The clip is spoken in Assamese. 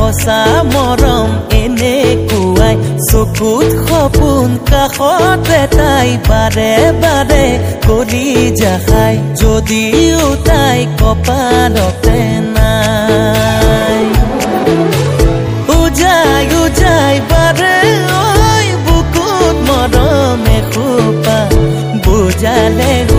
সঁচা মৰম এনেকুৱাই চকুত সপোন কাষতে তাই বাৰে বাৰে কলি যাখাই যদিও তাই কপালতে নাই উজাই উজাই বাৰে ঐ বুকুত মৰম এখোপা বুজালে